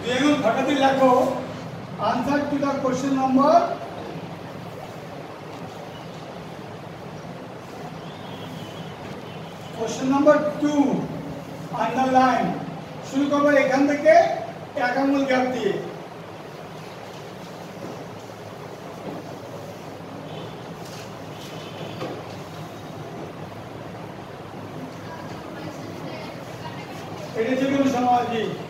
বেগুন ফটাতে লেখো answer to the question number two underline शुरू करबो एखान থেকে এক আঙুল গ্যাপ দিয়ে এটা যে কোনো সমাজই